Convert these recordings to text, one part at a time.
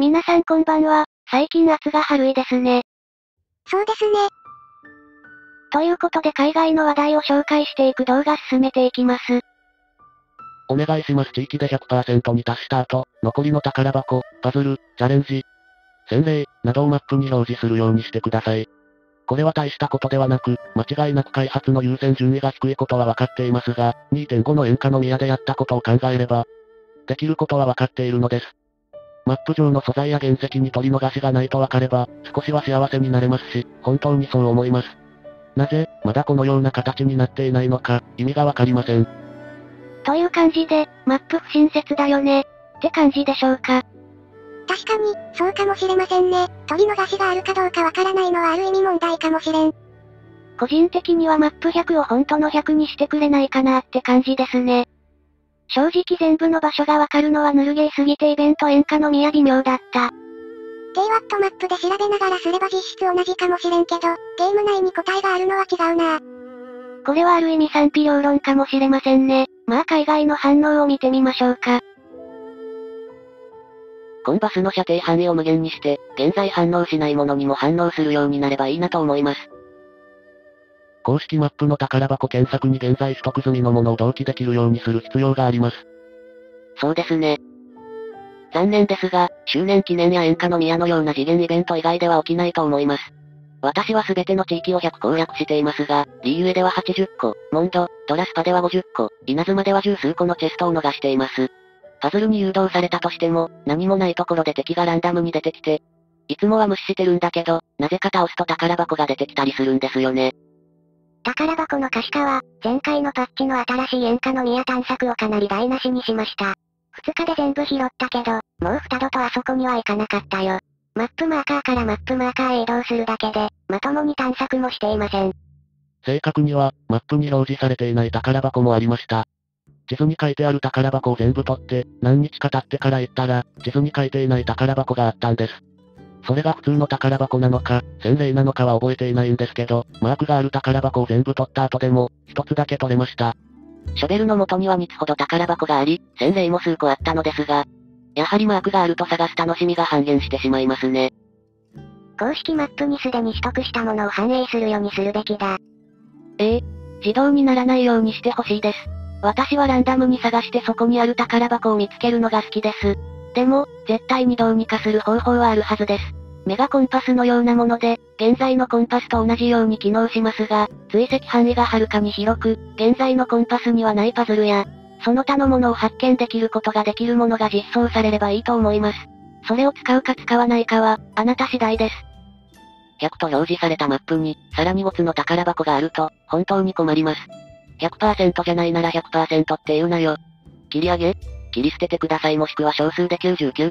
皆さんこんばんは。最近暑が春いですね。 そうですね。 ということで海外の話題を紹介していく動画進めていきます。 お願いします。地域で 100% に達した後、残りの宝箱、パズル、チャレンジ、洗礼、などをマップに表示するようにしてください。これは大したことではなく、間違いなく開発の優先順位が低いことは分かっていますが、2.5 の演歌の宮でやったことを考えれば、できることは分かっているのです。マップ上の素材や原石に取り逃しがないと分かれば、少しは幸せになれますし、本当にそう思います。なぜ、まだこのような形になっていないのか、意味がわかりません。 という感じで、マップ不親切だよね、って感じでしょうか。 確かに、そうかもしれませんね。取り逃しがあるかどうかわからないのはある意味問題かもしれん。 個人的にはマップ100を本当の100にしてくれないかなって感じですね。正直全部の場所がわかるのはぬるゲーすぎてイベント演歌の宮微妙だった。 KWAT マップで調べながらすれば実質同じかもしれんけど、ゲーム内に答えがあるのは違うな。 これはある意味賛否両論かもしれませんね。まあ海外の反応を見てみましょうか。 コンパスの射程範囲を無限にして、現在反応しないものにも反応するようになればいいなと思います。 公式マップの宝箱検索に現在取得済みのものを同期できるようにする必要があります。 そうですね。残念ですが、周年記念や演歌の宮のような次元イベント以外では起きないと思います。私は全ての地域を100攻略していますが、リーユエでは80個、モンド、ドラスパでは50個、稲妻では十数個のチェストを逃しています。パズルに誘導されたとしても、何もないところで敵がランダムに出てきて、いつもは無視してるんだけど、なぜか倒すと宝箱が出てきたりするんですよね。 宝箱の可視化は、前回のパッチの新しい演歌の宮探索をかなり台無しにしました。2日で全部拾ったけど、もう二度とあそこには行かなかったよ。マップマーカーからマップマーカーへ移動するだけで、まともに探索もしていません。 正確には、マップに表示されていない宝箱もありました。地図に書いてある宝箱を全部取って、何日か経ってから行ったら、地図に書いていない宝箱があったんです。それが普通の宝箱なのか、洗礼なのかは覚えていないんですけど、マークがある宝箱を全部取った後でも、一つだけ取れました。 ショベルの元には3つほど宝箱があり、洗礼も数個あったのですが、やはりマークがあると探す楽しみが半減してしまいますね。 公式マップにすでに取得したものを反映するようにするべきだ。 自動にならないようにしてほしいです。私はランダムに探してそこにある宝箱を見つけるのが好きです。でも、絶対にどうにかする方法はあるはずです。メガコンパスのようなもので、現在のコンパスと同じように機能しますが、追跡範囲がはるかに広く、現在のコンパスにはないパズルや、その他のものを発見できることができるものが実装されればいいと思います。それを使うか使わないかは、あなた次第です。 100と表示されたマップに、さらに5つの宝箱があると、本当に困ります。100% じゃないなら 100% って言うなよ。切り上げ切り捨ててくださいもしくは小数で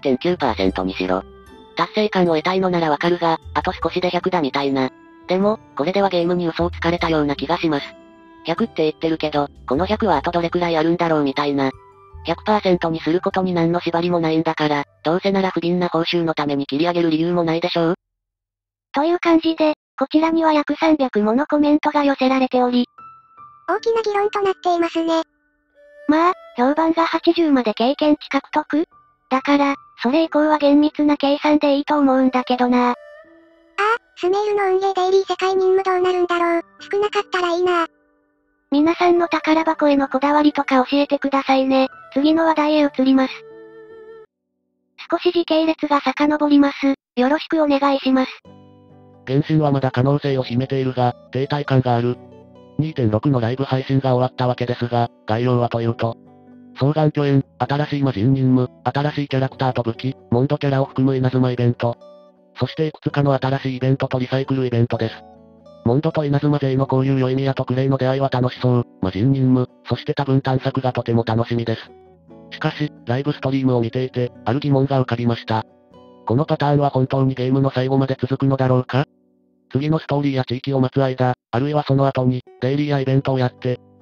99.9% にしろ。達成感を得たいのならわかるが、あと少しで100だみたいな。でも、これではゲームに嘘をつかれたような気がします。100って言ってるけど、この100はあとどれくらいあるんだろうみたいな。100% にすることに何の縛りもないんだから、どうせなら不憫な報酬のために切り上げる理由もないでしょう？ という感じで、こちらには約300ものコメントが寄せられており、 大きな議論となっていますね。 まあ、評判が80まで経験値獲得？だから、それ以降は厳密な計算でいいと思うんだけどな。 スメールの運営デイリー世界任務どうなるんだろう。少なかったらいいな。 皆さんの宝箱へのこだわりとか教えてくださいね。次の話題へ移ります。少し時系列が遡ります。よろしくお願いします。 原神はまだ可能性を秘めているが、停滞感がある。2.6 のライブ配信が終わったわけですが、概要はというと、双眼巨炎、新しい魔人任務、新しいキャラクターと武器、モンドキャラを含む稲妻イベント。そしていくつかの新しいイベントとリサイクルイベントです。モンドと稲妻勢の交流良い宮とクレイの出会いは楽しそう。魔人任務、そして多分探索がとても楽しみです。しかし、ライブストリームを見ていて、ある疑問が浮かびました。このパターンは本当にゲームの最後まで続くのだろうか？次のストーリーや地域を待つ間、あるいはその後に、デイリーやイベントをやって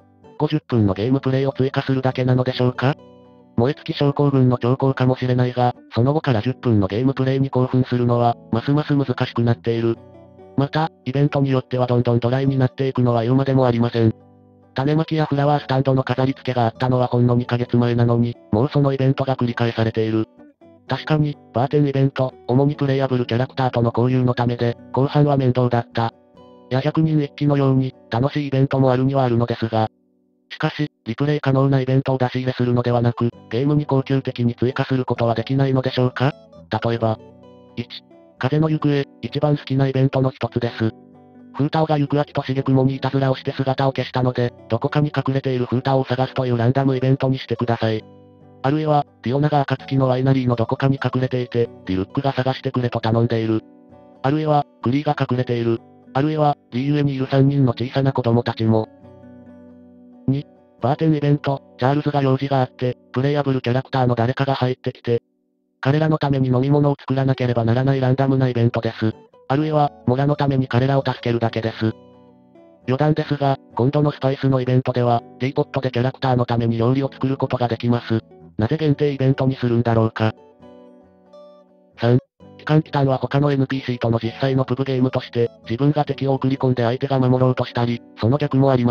、50分のゲームプレイを追加するだけなのでしょうか？燃え尽き症候群の兆候かもしれないが、その後から10分のゲームプレイに興奮するのは、ますます難しくなっている。また、イベントによってはどんどんドライになっていくのは言うまでもありません。種まきやフラワースタンドの飾り付けがあったのはほんの2ヶ月前なのに、もうそのイベントが繰り返されている。 確かに、バーテンイベント、主にプレイヤブルキャラクターとの交流のためで、後半は面倒だった。100人一揆のように、楽しいイベントもあるにはあるのですが。しかし、リプレイ可能なイベントを出し入れするのではなく、ゲームに恒久的に追加することはできないのでしょうか？例えば、1、風の行方、一番好きなイベントの一つです。フータオが行く秋と茂雲にいたずらをして姿を消したので、どこかに隠れているフータオを探すというランダムイベントにしてください。あるいは、ディオナが暁のワイナリーのどこかに隠れていて、ディルックが探してくれと頼んでいる。あるいは、クリーが隠れている。あるいは、リーユエにいる3人の小さな子供たちも。2、バーテンイベント、チャールズが用事があって、プレイヤブルキャラクターの誰かが入ってきて、彼らのために飲み物を作らなければならないランダムなイベントです。あるいは、モラのために彼らを助けるだけです。余談ですが、今度のスパイスのイベントでは、ティーポットでキャラクターのために料理を作ることができます。なぜ限定イベントにするんだろうか。3、期間期間は他の NPC との実際のプブゲームとして、自分が敵を送り込んで相手が守ろうとしたり、その逆もあります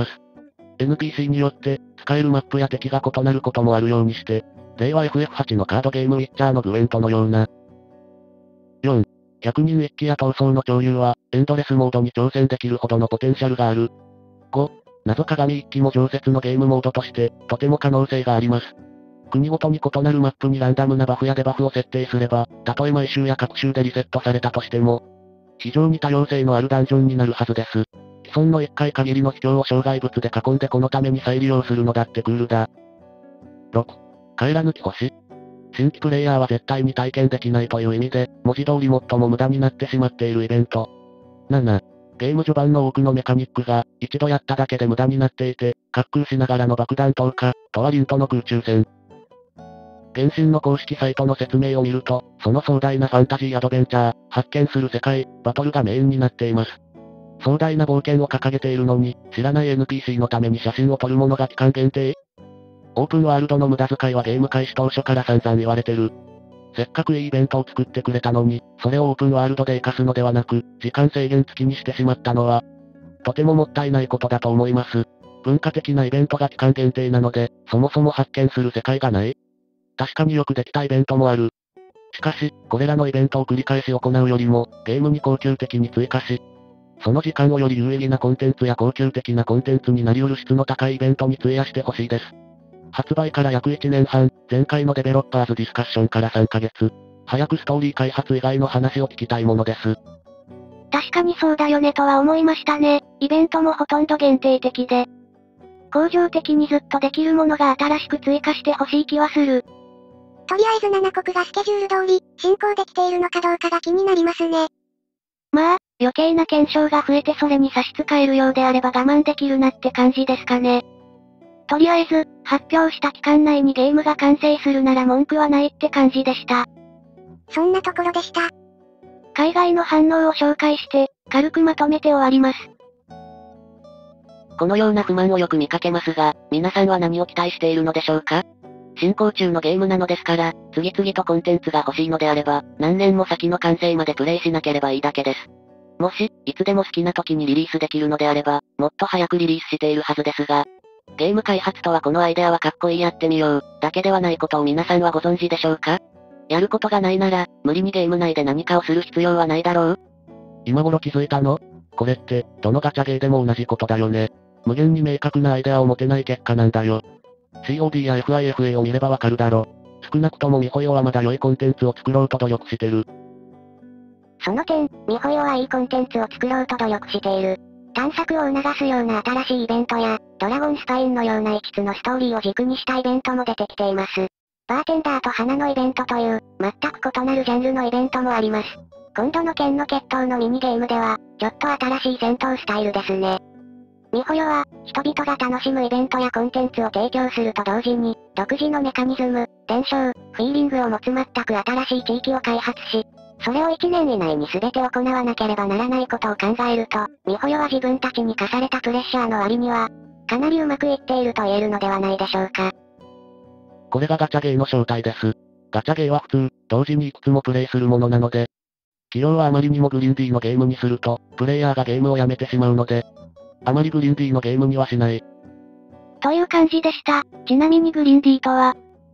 。NPC によって、使えるマップや敵が異なることもあるようにして、例は FF8 のカードゲームウィッチャーのグエントのような。4、100人一揆や闘争の共有は、エンドレスモードに挑戦できるほどのポテンシャルがある。5、謎鏡一揆も常設のゲームモードとして、とても可能性があります。国ごとに異なるマップにランダムなバフやデバフを設定すれば、たとえ毎週や各週でリセットされたとしても、非常に多様性のあるダンジョンになるはずです。既存の1回限りの秘境を障害物で囲んでこのために再利用するのだってクールだ。6、帰らぬき星。新規プレイヤーは絶対に体験できないという意味で、文字通り最も無駄になってしまっているイベント。7、ゲーム序盤の多くのメカニックが、一度やっただけで無駄になっていて、滑空しながらの爆弾投下、とはリンとの空中戦。原神の公式サイトの説明を見ると、その壮大なファンタジーアドベンチャー、発見する世界、バトルがメインになっています。壮大な冒険を掲げているのに、知らない NPC のために写真を撮るものが期間限定？オープンワールドの無駄遣いはゲーム開始当初から散々言われてる。せっかくいいイベントを作ってくれたのに、それをオープンワールドで活かすのではなく、時間制限付きにしてしまったのは、とてももったいないことだと思います。文化的なイベントが期間限定なので、そもそも発見する世界がない。確かによくできたイベントもある。しかし、これらのイベントを繰り返し行うよりも、ゲームに恒久的に追加し、その時間をより有意義なコンテンツや恒久的なコンテンツになり得る質の高いイベントに費やしてほしいです。発売から約1年半、前回のデベロッパーズディスカッションから3ヶ月。早くストーリー開発以外の話を聞きたいものです。 確かにそうだよねとは思いましたね。イベントもほとんど限定的で。恒常的にずっとできるものが新しく追加してほしい気はする。 とりあえず7国がスケジュール通り、進行できているのかどうかが気になりますね。 まあ、余計な検証が増えてそれに差し支えるようであれば我慢できるなって感じですかね。とりあえず、発表した期間内にゲームが完成するなら文句はないって感じでした。 そんなところでした。 海外の反応を紹介して、軽くまとめて終わります。 このような不満をよく見かけますが、皆さんは何を期待しているのでしょうか？進行中のゲームなのですから、次々とコンテンツが欲しいのであれば、何年も先の完成までプレイしなければいいだけです。もし、いつでも好きな時にリリースできるのであれば、もっと早くリリースしているはずですが、ゲーム開発とはこのアイデアはかっこいいやってみよう、だけではないことを皆さんはご存知でしょうか？やることがないなら、無理にゲーム内で何かをする必要はないだろう？ 今頃気づいたの？これって、どのガチャゲーでも同じことだよね。無限に明確なアイデアを持てない結果なんだよ。COD や FIFA を見ればわかるだろ。少なくともミホヨはまだ良いコンテンツを作ろうと努力してる。 その点、ミホヨはいいコンテンツを作ろうと努力している。探索を促すような新しいイベントや、ドラゴンスパインのような5つのストーリーを軸にしたイベントも出てきています。バーテンダーと花のイベントという、全く異なるジャンルのイベントもあります。今度の剣の決闘のミニゲームでは、ちょっと新しい戦闘スタイルですね。ミホヨは、人々が楽しむイベントやコンテンツを提供すると同時に、独自のメカニズム、伝承、フィーリングを持つ全く新しい地域を開発し、それを1年以内に全て行わなければならないことを考えると、ミホヨは自分たちに課されたプレッシャーの割には、かなりうまくいっていると言えるのではないでしょうか。 これがガチャゲーの正体です。ガチャゲーは普通、同時にいくつもプレイするものなので、起用はあまりにもグリンディーのゲームにすると、プレイヤーがゲームをやめてしまうので、あまりグリンディーのゲームにはしない。 という感じでした。ちなみにグリンディーとは、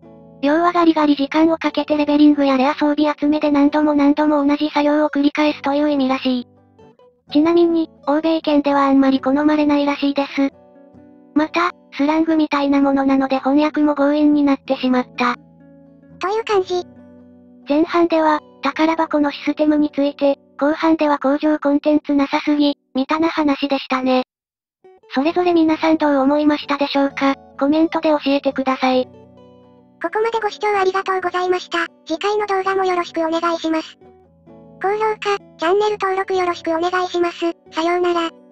要はガリガリ時間をかけてレベリングやレア装備集めで何度も同じ作業を繰り返すという意味らしい。ちなみに、欧米圏ではあんまり好まれないらしいです。また、スラングみたいなものなので翻訳も強引になってしまった。 という感じ。 前半では、宝箱のシステムについて、後半では工場コンテンツなさすぎ、みたいな話でしたね。それぞれ皆さんどう思いましたでしょうか？コメントで教えてください。 ここまでご視聴ありがとうございました。次回の動画もよろしくお願いします。高評価、チャンネル登録よろしくお願いします。さようなら。